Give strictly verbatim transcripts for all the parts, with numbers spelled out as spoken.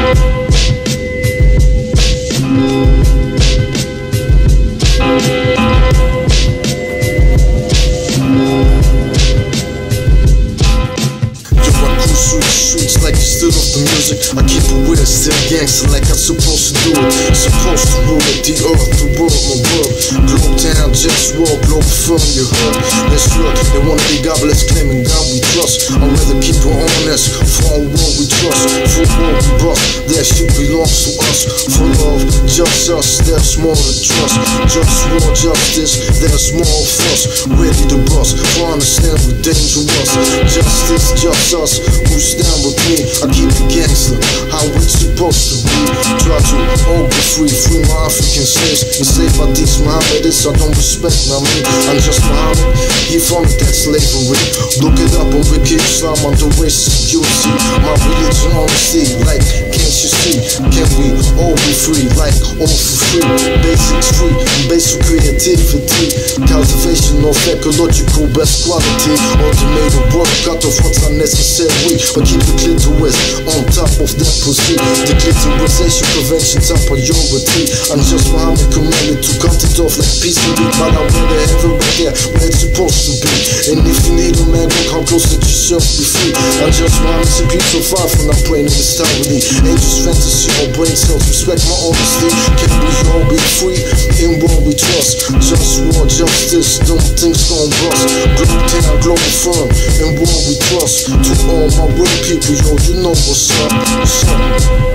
Like you stood off the music, I keep it with it, still gangster like I'm supposed to do it. Supposed to rule it, the earth, the world, my world. Globe town, JustWar, Globalfirm, you heard. That's right, they wanna be godless, claiming God we trust. I'd rather keep it honest, for our world we trust. For world we bust, that shit belongs to us. For love, just us, there's more to trust. JustWar, justice, there's more of us. Ready to bust, for understand we're dangerous. Justice, just us, who stand with me. I keep it gangster, how it's supposed to be. Try to all be free, free my African slaves. Enslaved by these Mohammedists, I don't respect, I mean, I'm just Muhammad, he funded that slavery. Look it up on Wiki Islam under racist security. My religion honesty, like, can't you see? Can we all be free, like, all for free? Basics free, basic creativity. Cultivation of ecological best quality. Automated work, cut off what's unnecessary, but keep the clitoris on top of that pussy. The clitorisation prevention top priority. I'm just Muhammad commanded to cut it off like peace and beat, but I rather have it right there where it's supposed to be. And if you need a man, go come close, let yourself be free. I'm just Muhammad, see people far from that brain in this totality. Ain't just fantasy or brain cells, respect my honesty. Can we all be free in what we trust? JustWar, justice, them things gon' bust. Globe town, Globalfirm, in what we trust. To all my real people, yo, you know what's up, what's up.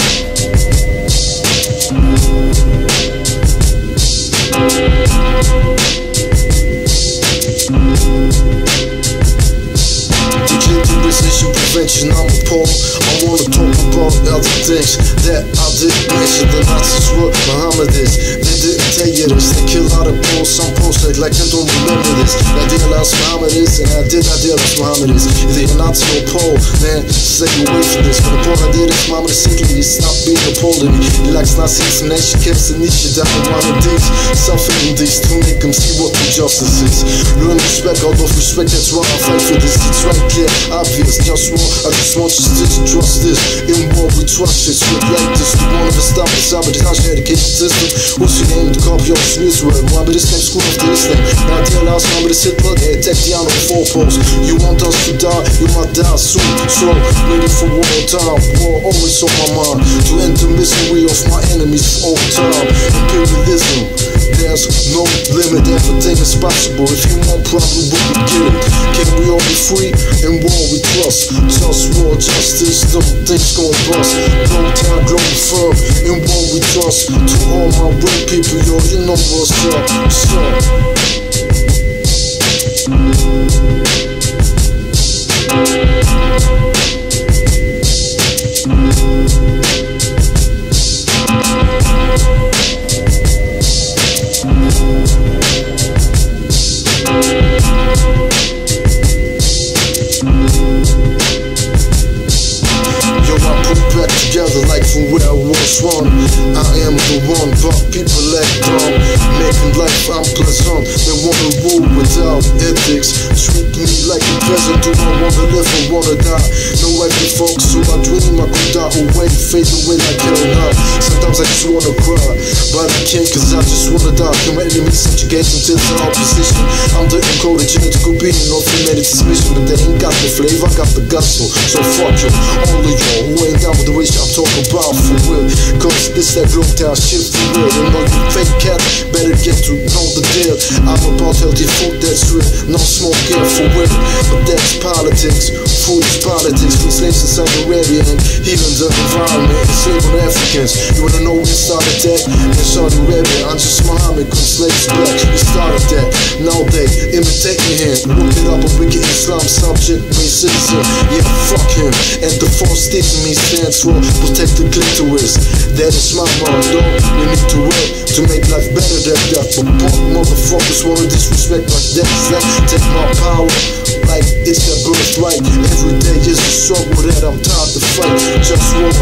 Declararization prevention, I'm appalled. I wanna talk about other things that I didn't mention. The Nazis were Mohammedists, they didn't tell you this. They kill out of Poles, some Poles act like they don't remember this. I realized Mohammedists, and I did not realize Mohammedists. Either you're Nazi or Pole, man, stay away from this. When the point I did is Mohammed secretly stop being a Pole to me. He likes Nazis and then she keeps the niche down in one of these. Suffering these to make them see what the justice is. Learn respect, out of respect, that's why I fight for this. It's right clear, obvious, just more. I just want you to trust this. In what we trust, it's with like this. We wanna stop the sabotage education system. What's your name to copy your snooze word? Why be this name school after this name? Now I realize I'm with this Hitler, they attack the on four posts. You want us to die, you might die soon. So, ready for war time, war always on my mind. To end the misery of my enemies for all time. Imperialism, there's no limit, everything is possible. If you want problem, we can get it. Can we all be free in war we trust? JustWar, justice, them things gon' bust. Globe town, Globalfirm, in war we trust. To all my real people, yo, you know what's up, what's up. Like from where I was one, I am the one, but people act dumb, making life unpleasant. They wanna rule without ethics, treat me like a peasant. Do I wanna live or wanna die? No happy folks, so I dream I could die away, fade away like hell now. Sometimes I just wanna cry, but I can't cause I just wanna die. Can my enemies subjugate until the opposition? I'm the encoded genetical being of humanity's mission, but they ain't got the flavor, I got the gospel. So fuck you, all of y'all who ain't down with the race I'm talking about for real. Cause this that globe town shit for real. And all you fake cats better get to know the deal. I'm about healthy food that's real, no smoke here for real. But that's politics, food is politics. Free slaves in Saudi Arabia and healing the environment, enslaving Africans. You wanna know who started that? In Saudi Arabia, I'm just Muhammad, cause slaves black. We started that, now they imitate me here. Look it up, a wicked Islam subject, race citizen. Yeah, fuck him. And the false statement me stands for protect the clitoris. That is my motto. We need to work to make life better than that. But punk motherfuckers wanna disrespect like that. That take my power like it's their birthright. Every day is a struggle that I'm tired to fight. JustWar all the time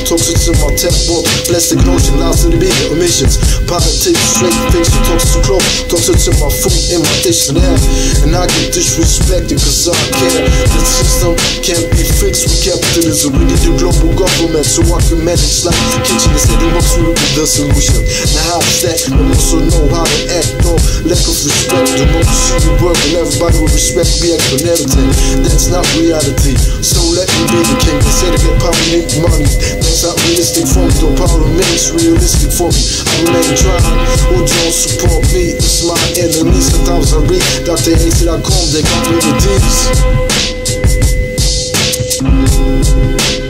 toxic in my tap book. Plastic notion, lies to the media emissions. Politics, straight fiction, toxic to clothes. Toxic in my food, in my dictionary. And I get disrespected cause I care. The system can't be fixed with capitalism. We need a global government so I can manage like the kitchen instead of absolutely the solution. Now how is that? I also know how to act, no lack of respect. Democracy will work and everybody will respect me for everything. That's not reality, so let me be the king. They say to get power, need money. That's not realistic for me, though power remains realistic for me. I remain trying, who don't support me? It's my enemies. Sometimes I read Doctor A C dot com, they got remedies.